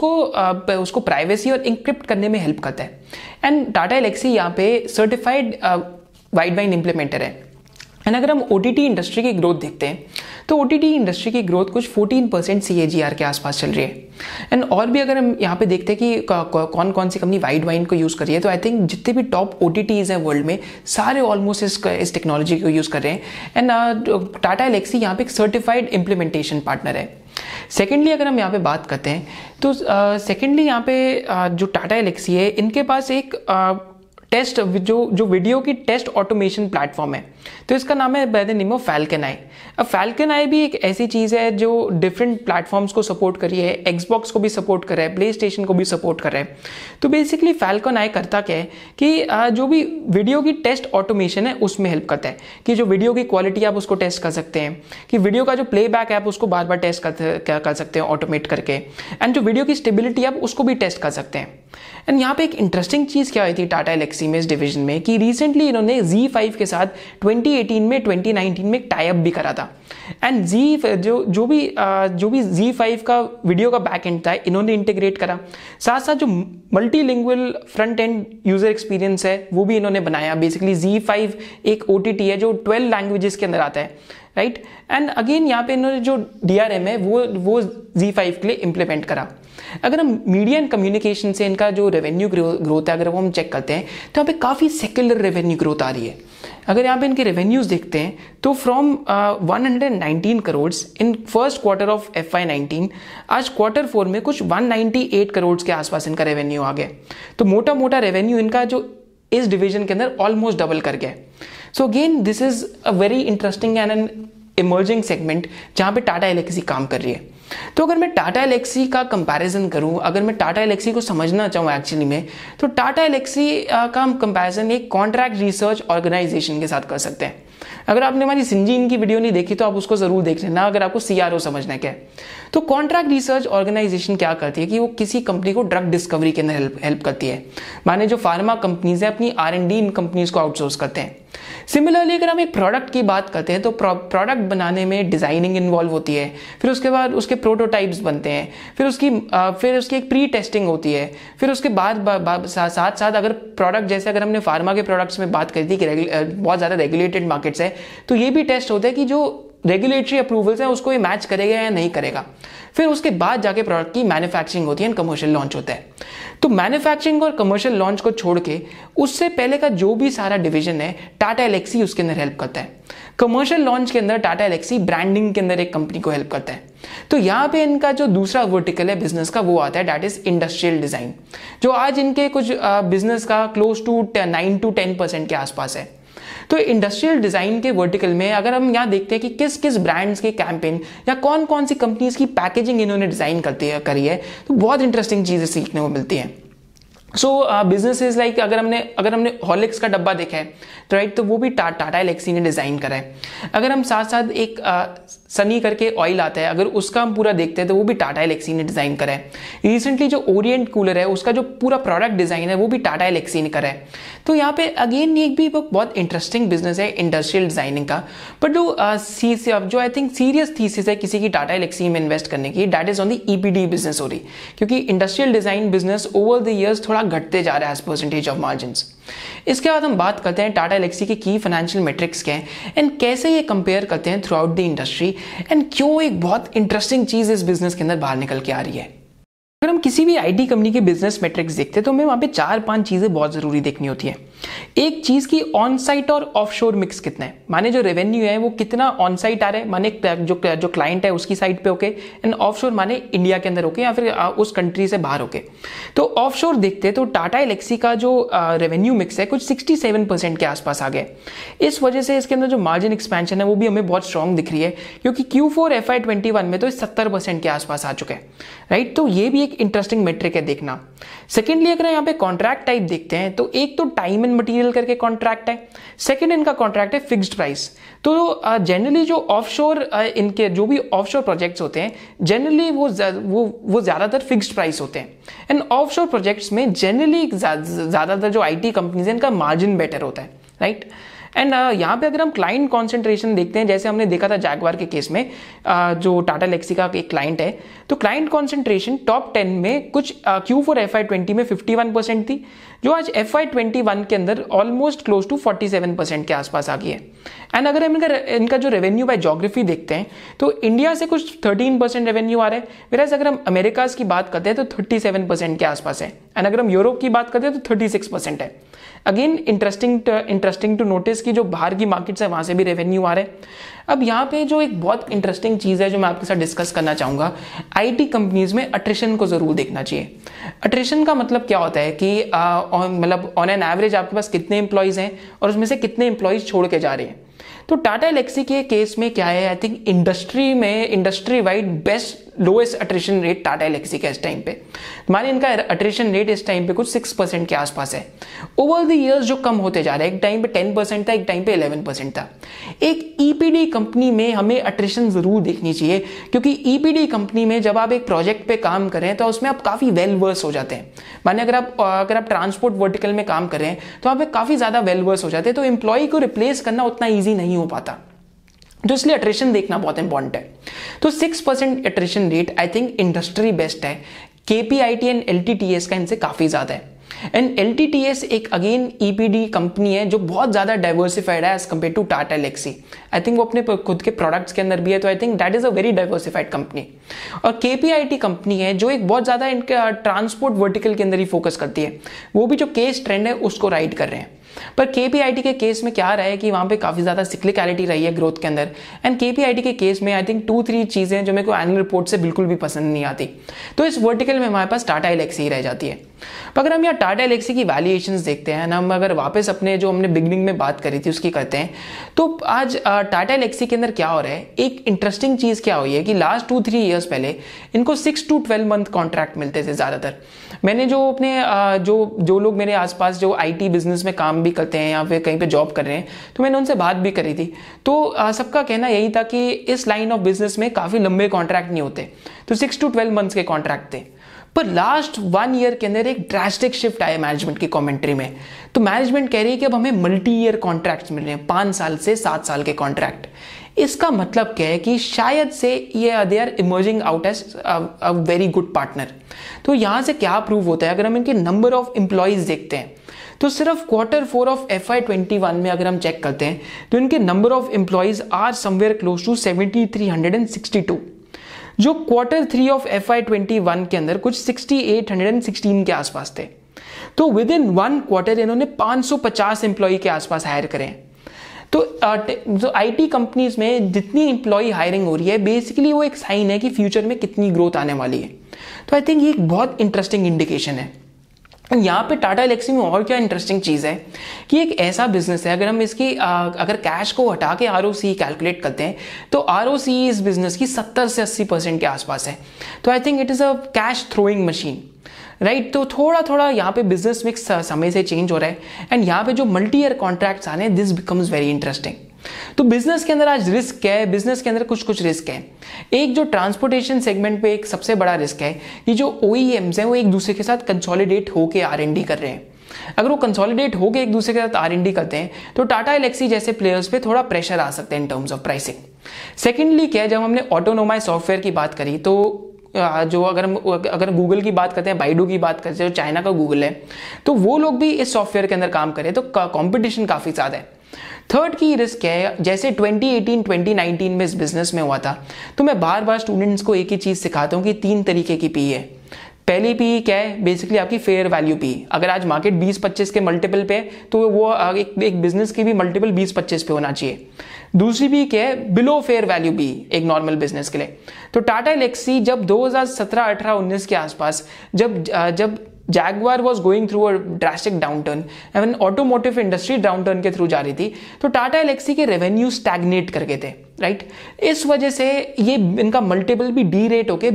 उसको प्राइवेसी और इंक्रिप्ट करने में हेल्प करता है। एंड टाटा एलेक्सी यहाँ पे सर्टिफाइड वाइड वाइन इंप्लीमेंटर है। एंड अगर हम OTT इंडस्ट्री की ग्रोथ देखते हैं, तो OTT इंडस्ट्री की ग्रोथ कुछ 14% CAGR के आसपास चल रही है। एंड और भी अगर हम यहाँ पे देखते हैं कि कौन कौन सी कंपनी वाइड वाइन को यूज़ कर रही है, तो आई थिंक जितने भी टॉप OTTs हैं वर्ल्ड में, सारे ऑलमोस्ट इस टेक्नोलॉजी को यूज़ कर रहे हैं। एंड टाटा एलेक्सी यहाँ पे एक सर्टिफाइड इम्प्लीमेंटेशन पार्टनर है। सेकेंडली अगर हम यहाँ पे बात करते हैं, तो सेकेंडली यहाँ पे जो टाटा एलेक्सी है, इनके पास एक टेस्ट जो वीडियो की टेस्ट ऑटोमेशन प्लेटफॉर्म है, तो इसका नाम है by the name of Falcon Eye. अब फैल्कन आई भी एक ऐसी चीज़ है जो डिफरेंट प्लेटफॉर्म्स को सपोर्ट कर रही है, Xbox को भी सपोर्ट कर रहा है, प्ले स्टेशन को भी सपोर्ट कर रहा है। तो बेसिकली फैल्कन आई करता क्या है कि जो भी वीडियो की टेस्ट ऑटोमेशन है उसमें हेल्प करता है, कि जो वीडियो की क्वालिटी आप उसको टेस्ट कर सकते हैं, कि वीडियो का जो प्लेबैक है आप उसको बार बार टेस्ट कर सकते हैं ऑटोमेट करके, एंड जो वीडियो की स्टेबिलिटी आप उसको भी टेस्ट कर सकते हैं। एंड यहाँ पे एक इंटरेस्टिंग चीज़ क्या हुई थी टाटा एलेक्सी में इस डिवीजन में, कि रिसेंटली इन्होंने Z5 के साथ 2018 में 2019 में एक टाई अप भी करा था। एंड जो भी Z5 का वीडियो का बैक एंड था इन्होंने इंटीग्रेट करा, साथ साथ जो multilingual front end user experience है वो भी इन्होंने बनाया। बेसिकली Z5 एक OTT है जो 12 लैंग्वेजेस के अंदर आता है, राइट। एंड अगेन यहाँ पे इन्होंने जो DRM है वो Z5 के लिए इंप्लीमेंट करा। अगर हम मीडिया एंड कम्युनिकेशन से इनका जो रेवेन्यू ग्रोथ है अगर वो हम चेक करते हैं, तो यहाँ पे काफ़ी सेक्युलर रेवेन्यू ग्रोथ आ रही है। अगर यहाँ पे इनके रेवेन्यूज देखते हैं, तो from 119 crore in first quarter of FY19, आज Q4 में कुछ 198 करोड़ के आसपास इनका रेवेन्यू आ गया। तो मोटा मोटा रेवेन्यू इनका जो इस डिवीजन के अंदर ऑलमोस्ट डबल कर गया। So again this is a very interesting and an emerging segment जहाँ पे टाटा एलेक्सी काम कर रही है। तो अगर मैं टाटा एलेक्सी का कंपैरिजन करूं, अगर मैं टाटा एलेक्सी को समझना चाहूँ एक्चुअली में, तो टाटा एलेक्सी का हम कंपैरिजन एक कॉन्ट्रैक्ट रिसर्च ऑर्गेनाइजेशन के साथ कर सकते हैं। अगर आपने हमारी सिंजीन की वीडियो नहीं देखी तो आप उसको जरूर देख लेना, अगर आपको CRO समझना क्या है। तो कॉन्ट्रैक्ट रिसर्च ऑर्गेनाइजेशन क्या करती है कि वो किसी कंपनी को ड्रग डिस्कवरी के अंदर हेल्प करती है। माने जो फार्मा कंपनीज है अपनी R&D इन कंपनीज को आउटसोर्स करते हैं। सिमिलरली अगर हम एक प्रोडक्ट की बात करते हैं, तो प्रोडक्ट बनाने में डिजाइनिंग इन्वॉल्व होती है, फिर उसके बाद उसके प्रोटोटाइप्स बनते हैं, फिर उसकी एक प्री टेस्टिंग होती है, फिर उसके बाद साथ साथ अगर प्रोडक्ट, जैसे अगर हमने फार्मा के प्रोडक्ट्स में बात करी थी कि बहुत ज़्यादा रेगुलेटेड मार्केट्स है, तो ये भी टेस्ट होता है कि जो रेगुलेटरी अप्रूवल्स है उसको ये मैच करेगा या नहीं करेगा। फिर उसके बाद जाके प्रोडक्ट की मैन्युफैक्चरिंग होती है एंड कमर्शियल लॉन्च होता है। तो मैन्युफैक्चरिंग और कमर्शियल लॉन्च को छोड़ के उससे पहले का जो भी सारा डिवीजन है टाटा एलेक्सी उसके अंदर हेल्प करता है। कमर्शियल लॉन्च के अंदर टाटा एलेक्सी ब्रांडिंग के अंदर एक कंपनी को हेल्प करता है। तो यहाँ पे इनका जो दूसरा वर्टिकल है बिजनेस का वो आता है, दैट इज इंडस्ट्रियल डिजाइन, जो आज इनके कुछ बिजनेस का क्लोज टू 9 to 10% के आसपास है। तो इंडस्ट्रियल डिजाइन के वर्टिकल में अगर हम यहाँ देखते हैं कि किस किस ब्रांड्स के कैंपेन या कौन कौन सी कंपनीज की पैकेजिंग इन्होंने डिजाइन करी है, तो बहुत इंटरेस्टिंग चीजें सीखने को मिलती हैं। सो बिजनेसेस लाइक अगर हमने हॉर्लिक्स का डब्बा देखा है तो राइट, तो वो भी टाटा एलेक्सी ने डिजाइन करा है। अगर हम साथ साथ एक सनी करके ऑयल आता है, अगर उसका हम पूरा देखते हैं तो वो भी टाटा एलेक्सी ने डिजाइन करा है। रिसेंटली जो ओरिएंट कूलर है उसका जो पूरा प्रोडक्ट डिजाइन है वो भी टाटा एलेक्सी ने करा है। तो यहाँ पे अगेन ये भी बहुत इंटरेस्टिंग बिजनेस है इंडस्ट्रियल डिजाइनिंग का। बट जो आई थिंक सीरियस थीसिस है किसी की टाटा एलेक्सी में इन्वेस्ट करने की, that is on the EPD business हो रही, क्योंकि industrial design business over the years थोड़ा घटते जा रहा है एज परसेंटेज ऑफ मार्जिन्स। इसके बाद हम बात करते हैं टाटा एलेक्सी के की फाइनेंशियल मेट्रिक्स क्या हैं एंड कैसे ये कंपेयर करते हैं throughout the industry, and क्यों एक बहुत इंटरेस्टिंग चीज इस बिजनेस के अंदर बाहर निकल के आ रही है। अगर हम किसी भी आईटी कंपनी के बिजनेस मैट्रिक्स देखते हैं तो हमें वहां पे 4-5 चीजें बहुत जरूरी देखनी होती है। एक चीज की ऑन साइट और ऑफशोर मिक्स कितना है, माने जो रेवेन्यू है वो कितना ऑन साइट आ रहा है, माने जो क्लाइंट है उसकी साइड पे होके, एंड ऑफशोर माने इंडिया के अंदर होके या फिर उस कंट्री से बाहर होके। तो ऑफशोर देखते हैं तो टाटा एलेक्सी का जो रेवेन्यू मिक्स है कुछ 67% के आसपास आ गया। इस वजह से इसके अंदर जो मार्जिन एक्सपेंशन है वो भी हमें बहुत स्ट्रॉन्ग दिख रही है, क्योंकि Q4 FY21 में तो 70% के आसपास आ चुका है, राइट। तो ये भी एक इंटरेस्टिंग मेट्रिक है देखना। सेकेंडली अगर यहाँ पे कॉन्ट्रैक्ट टाइप देखते हैं तो एक तो टाइम एंड मटेरियल करके कॉन्ट्रैक्ट है, सेकेंड इनका कॉन्ट्रैक्ट है फिक्स्ड प्राइस। तो जनरली जो ऑफशोर इनके जो भी ऑफशोर प्रोजेक्ट्स होते हैं जनरली वो ज्यादातर फिक्स्ड प्राइस होते हैं, एंड ऑफशोर प्रोजेक्ट्स में जनरली ज्यादातर जो आईटी कंपनीज हैं इनका मार्जिन बेटर होता है, राइट। एंड यहाँ पे अगर हम क्लाइंट कॉन्सेंट्रेशन देखते हैं, जैसे हमने देखा था जैगवार के केस में, जो टाटा एलेक्सी का एक क्लाइंट है, तो क्लाइंट कॉन्सेंट्रेशन टॉप 10 में कुछ Q4 FY20 में 51% थी, जो आज FY21 के अंदर ऑलमोस्ट क्लोज टू 47% के आसपास आ गई है। एंड अगर हम इनका जो रेवेन्यू बाय ज्योग्राफी देखते हैं तो इंडिया से कुछ 13% रेवेन्यू आ रहा है, whereas अगर हम अमेरिकाज की बात करते हैं तो 37% के आसपास है, एंड अगर हम यूरोप की बात करते हैं तो 36% है। अगेन इंटरेस्टिंग टू नोटिस कि जो बाहर की मार्केट्स है वहां से भी रेवेन्यू आ रहे हैं। अब यहाँ पे जो एक बहुत इंटरेस्टिंग चीज है जो मैं आपके साथ डिस्कस करना चाहूंगा, आईटी कंपनीज में अट्रिशन को जरूर देखना चाहिए। अट्रिशन का मतलब क्या होता है कि मतलब ऑन एन एवरेज आपके पास कितने एम्प्लॉइज हैं और उसमें से कितने एम्प्लॉइज छोड़ के जा रहे हैं। तो टाटा एलेक्सी के केस में क्या है, I think industry wide best lowest attrition rate Tata Elxsi का इस टाइम पे, माने इनका अट्रिशन रेट इस टाइम पे कुछ 6% के आसपास है। ओवर द इयर्स जो कम होते जा रहा है, एक टाइम पे 10% था, एक टाइम पे 11% था। एक ईपीडी कंपनी में हमें अट्रिशन जरूर देखनी चाहिए, क्योंकि ईपीडी कंपनी में जब आप एक प्रोजेक्ट पे काम करें तो उसमें आप काफी वेल वर्स हो जाते हैं। माने अगर आप ट्रांसपोर्ट वर्टिकल में काम करें तो आप काफी ज्यादा वेल वर्स हो जाते हैं, तो एम्प्लॉय को रिप्लेस करना उतना ईजी नहीं हो पाता, तो इसलिए अट्रिशन देखना बहुत इंपॉर्टेंट है। तो 6% attrition rate I think industry best है। केपीआईटी एंड एलटीटीएस का इनसे काफी ज्यादा है, एंड एलटीटीएस एक अगेन ईपीडी कंपनी है जो बहुत ज्यादा डाइवर्सिफाइड है as compare to Tata Elxsi. I think वो अपने खुद के प्रोडक्ट्स के अंदर भी है, तो I think that is a very diversified company. और केपीआईटी कंपनी है जो एक बहुत ज्यादा इनके ट्रांसपोर्ट वर्टिकल के अंदर ही फोकस करती है, वो भी जो केस ट्रेंड है उसको राइड कर रहे हैं। पर केपीआईटी के केस में क्या रहा है कि वहां पे काफी ज्यादा सिक्लिकलिटी रही है ग्रोथ के अंदर, एंड केपीआईटी के केस में आई थिंक 2-3 चीजें जो मेरे को एनुअल रिपोर्ट से बिल्कुल भी पसंद नहीं आती, तो इस वर्टिकल में हमारे पास टाटा एलेक्सी ही रह जाती है। पर अगर हम यहाँ टाटा एलेक्सी की वैल्यूएशंस देखते हैं ना, हम अगर वापस अपने जो हमने बिगनिंग में बात करी थी उसकी करते हैं, तो आज टाटा एलेक्सी के अंदर क्या हो रहा है, एक इंटरेस्टिंग चीज क्या हुई है कि लास्ट 2-3 ईयर्स पहले इनको 6 to 12 मंथ कॉन्ट्रैक्ट मिलते थे ज्यादातर। मैंने जो अपने जो लोग मेरे आसपास जो आईटी बिजनेस में काम भी करते हैं या फिर कहीं पे जॉब कर रहे हैं, तो मैंने उनसे बात भी करी थी, तो सबका कहना यही था कि इस लाइन ऑफ बिजनेस में काफी लंबे कॉन्ट्रैक्ट नहीं होते, तो 6 to 12 मंथ्स के कॉन्ट्रैक्ट थे। पर लास्ट 1 ईयर के अंदर एक ड्रास्टिक शिफ्ट आया मैनेजमेंट की कमेंट्री में, तो मैनेजमेंट कह रही है कि अब हमें मल्टी ईयर कॉन्ट्रैक्ट मिल रहे हैं, 5 साल से 7 साल के कॉन्ट्रैक्ट। इसका मतलब क्या है कि शायद से ये they are emerging out as a very good partner. तो यहां से क्या प्रूव होता है, अगर हम इनके नंबर ऑफ एम्प्लॉइज देखते हैं तो सिर्फ Q4 of FY21 में अगर हम चेक करते हैं तो इनके number of employees are somewhere close to 7362, जो Q3 of FY21 के अंदर कुछ 6816 के आसपास थे। तो विद इन 1 क्वार्टर इन्होंने 550 एम्प्लॉय के आसपास हायर करें। तो आईटी कंपनीज में जितनी एम्प्लॉय हायरिंग हो रही है बेसिकली वो एक साइन है कि फ्यूचर में कितनी ग्रोथ आने वाली है। तो आई थिंक ये एक बहुत इंटरेस्टिंग इंडिकेशन है। यहाँ पे टाटा एलेक्सी में और क्या इंटरेस्टिंग चीज़ है कि एक ऐसा बिजनेस है, अगर हम इसकी अगर कैश को हटा के ROC कैलकुलेट करते हैं तो ROC इस बिजनेस की 70 से 80% के आसपास है। तो I think it is a cash throwing machine, right. तो थोड़ा थोड़ा यहाँ पे बिजनेस मिक्स समय से चेंज हो रहा है एंड यहाँ पे जो मल्टी ईयर कॉन्ट्रैक्ट्स आने हैं, दिस बिकम्स वेरी इंटरेस्टिंग। तो बिजनेस के अंदर आज रिस्क है, बिजनेस के अंदर कुछ रिस्क है। एक जो ट्रांसपोर्टेशन सेगमेंट पे एक सबसे बड़ा रिस्क है कि जो OEMs हैं वो एक दूसरे के साथ कंसोलिडेट होके R&D कर रहे हैं। अगर वो कंसोलिडेट होके एक दूसरे के साथ R&D करते हैं तो टाटा एलेक्सी जैसे प्लेयर्स पे थोड़ा प्रेशर आ सकता है in terms of pricing. Secondly क्या है, जब हमने ऑटोनोमाइज सॉफ्टवेयर की बात करी तो जो अगर गूगल की बात करते हैं, बाइडू की बात करते हैं, जो चाइना का गूगल है, तो वो लोग भी इस सॉफ्टवेयर के अंदर काम करें तो कंपटीशन काफ़ी ज़्यादा है। थर्ड की रिस्क है, जैसे 2018-2019 में इस बिजनेस में हुआ था, तो मैं बार बार स्टूडेंट्स को एक ही चीज़ सिखाता हूँ कि 3 तरीके की पी है। पहली पी क्या है, बेसिकली आपकी फेयर वैल्यू पी। अगर आज मार्केट 20-25 के मल्टीपल पे है तो वो एक बिजनेस की भी मल्टीपल 20-25 पे होना चाहिए। दूसरी पी क्या है, बिलो फेयर वैल्यू पी, एक नॉर्मल बिजनेस के लिए। तो टाटा एलेक्सी जब 2017, 18, 19 के आसपास जब Jaguar was going through a drastic downturn एवं ऑटोमोटिव इंडस्ट्री डाउनटर्न के थ्रू जा रही थी, तो टाटा एलेक्सी के रेवेन्यू स्टैग्नेट कर गए थे, राइट। इस वजह से ये इनका मल्टीपल भी डी रेट होके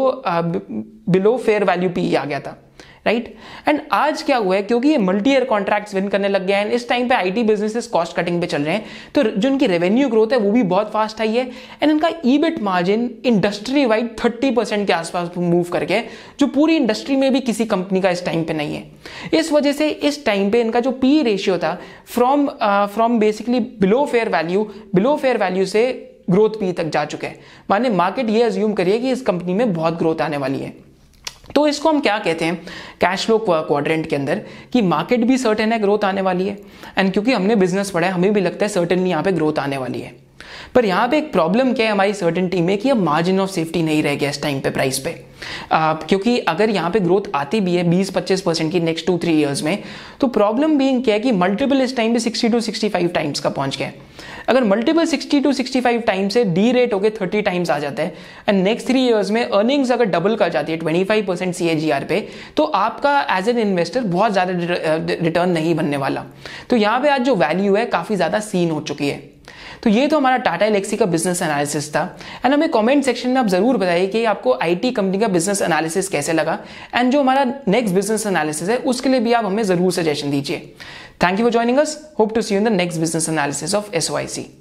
बिलो फेयर वैल्यू पी आ गया था, राइट। एंड आज क्या हुआ है, क्योंकि ये मल्टी ईयर कॉन्ट्रैक्ट्स विन करने लग गए हैं, इस टाइम पे IT बिजनेसेस कॉस्ट कटिंग पे चल रहे हैं, तो जो इनकी रेवेन्यू ग्रोथ है वो भी बहुत फास्ट आई है एंड इनका EBIT मार्जिन इंडस्ट्री वाइड 30% के आसपास मूव करके, जो पूरी इंडस्ट्री में भी किसी कंपनी का इस टाइम पे नहीं है। इस वजह से इस टाइम पे इनका जो PE रेशियो था from basically below fair value से ग्रोथ PE तक जा चुका है। माने मार्केट ये अज्यूम करिए कि इस कंपनी में बहुत ग्रोथ आने वाली है। तो इसको हम क्या कहते हैं कैश फ्लो क्वाड्रेंट के अंदर, कि मार्केट भी सर्टेन है ग्रोथ आने वाली है, एंड क्योंकि हमने बिजनेस पढ़ा है हमें भी लगता है सर्टेनली यहाँ पे ग्रोथ आने वाली है। पर यहाँ पे एक प्रॉब्लम क्या है हमारी सर्टेनिटी में, कि अब मार्जिन ऑफ सेफ्टी नहीं रह गया इस टाइम पे प्राइस पे। क्योंकि अगर यहाँ पे ग्रोथ आती भी है 20-25% की नेक्स्ट 2-3 ईयर्स में, तो प्रॉब्लम बीइंग क्या है कि मल्टीपल इस टाइम पे 60-65 टाइम्स का पहुंच गया है। अगर मल्टीपल 60-65 टाइम्स से डी रेट होकर 30 टाइम्स आ जाता है एंड नेक्स्ट 3 इयर्स में अर्निंग्स अगर डबल कर जाती है 25% CAGR पे, तो आपका एज एन इन्वेस्टर बहुत ज़्यादा रिटर्न नहीं बनने वाला। तो यहाँ पे आज जो वैल्यू है काफ़ी ज़्यादा सीन हो चुकी है। तो ये तो हमारा टाटा एलेक्सी का बिजनेस एनालिसिस था एंड हमें कमेंट सेक्शन में आप जरूर बताइए कि आपको IT कंपनी का बिजनेस एनालिसिस कैसे लगा, एंड जो हमारा नेक्स्ट बिजनेस एनालिसिस है उसके लिए भी आप हमें जरूर सजेशन दीजिए। Thank you for joining us, hope to see you in the next business analysis of SOIC।